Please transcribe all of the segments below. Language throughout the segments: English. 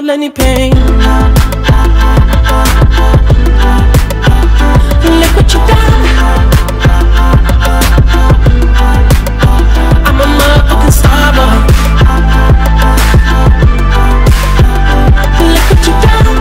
kill any pain. Look what you done. I'm a motherfucking starboy. Look what you done.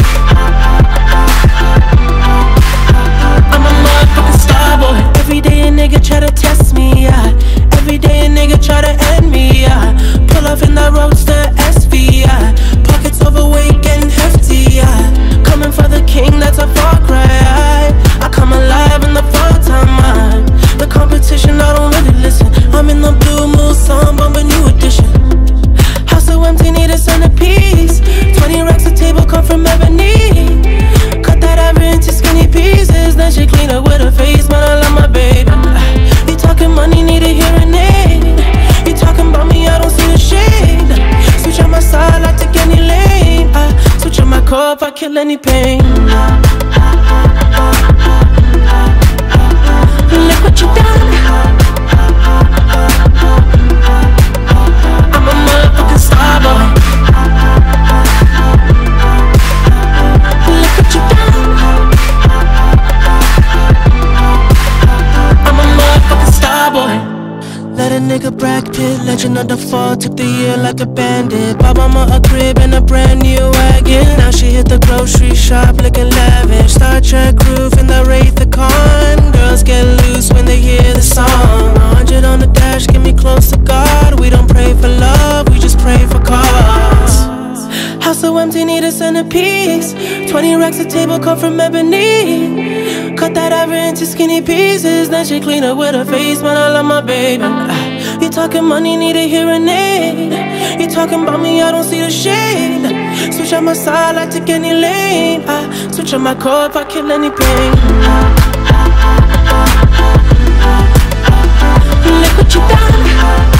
I'm a motherfucking starboy. Every day a nigga try to test me, yeah. Every day a nigga try to end me, yeah. Pull off in that roadster SV, yeah. Pockets overweight getting hefty, yeah. Coming for the king, that's a far cry. I come alive in the fall time, man. The competition, I don't really listen. I'm in the blue mood song, bumping new edition. House so empty, need a centerpiece. 20 racks a table come from ebony. Cut that average into skinny pieces. Then she clean up with her face, man, I love my baby. You talking money, need a hearing aid. You talking about me, I don't see the shade. Switch on my side, I take any lane. Switch on my core if I kill any pain. Look what you done. I'm a motherfucking starboy. Look what you done. I'm a motherfucking starboy. Let a nigga Brad Pitt, legend of the fall, took the year like a bandit. Bought mama a crib and a brand new wagon. Now she hit the grocery shop looking lavish. Star Trek roof in the Wraith the Con. Girls get loose when they hear the song. 100 on the dash, get me close to God. We don't pray for love, we just pray for cause. House so empty, need a centerpiece. 20 racks a table come from ebony. Cut that average into skinny pieces. Then she clean up with her face, man, I love my baby. You talking money, need a hearing aid. You talking about me, I don't see the shade. Switch on my side, I take any lane. Switch on my core if I kill any pain. Look what you done.